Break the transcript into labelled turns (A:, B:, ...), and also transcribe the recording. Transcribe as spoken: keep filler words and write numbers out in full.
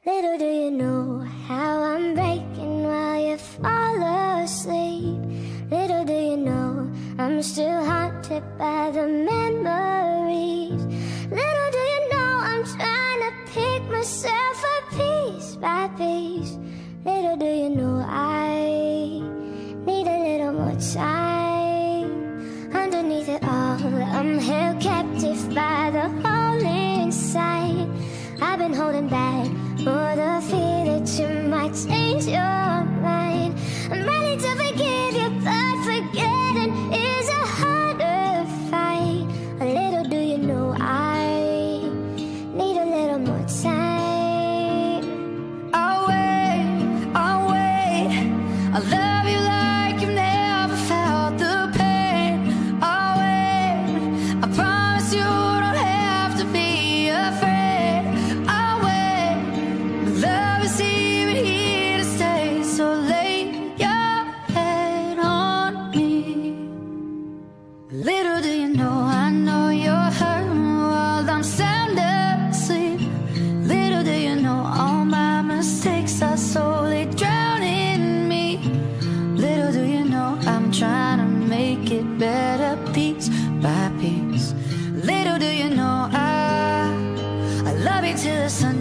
A: Little do you know how I'm breaking while you fall asleep. Little do you know I'm still haunted by the memories. Little do you know I'm trying to pick myself up piece by piece. Little do you know I need a little more time. Underneath it all, I'm held captive by the hole inside. I've been holding back for the fear that you might change your mind. I'm ready to forgive you, but forgetting is a harder fight. A little do you know I need a little more time.
B: I'll wait, I'll wait. I love you like you've never felt the pain. I'll wait, I promise you don't have to be afraid. I'll wait, love is even here to stay. So lay your head on me. Little do you know, I know you're hurting while I'm sound asleep. Little do you know, all my mistakes are slowly drowning me. Little do you know, I'm trying to make it better piece by piece. Little do you know, I, I love you till the sun